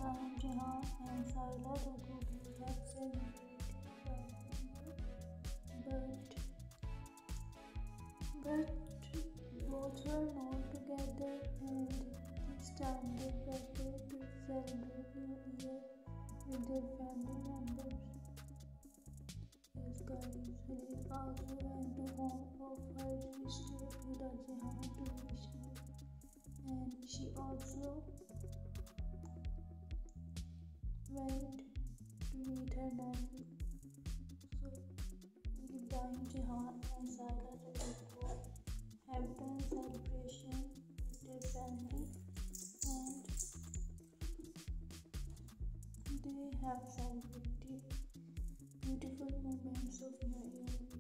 Ibrahim Ceyhan and Sila Turkoglu have celebrated but both were not together, and this time they preferred to celebrate New Year with their family members. Yes, guys, Halil also went to home of her sister Ida Ceyhan to wish her, and she also went to meet her nephew. So Ibrahim Ceyhan and Sila Turkoglu have done celebration with their family, and they have celebrated beautiful moments of New Year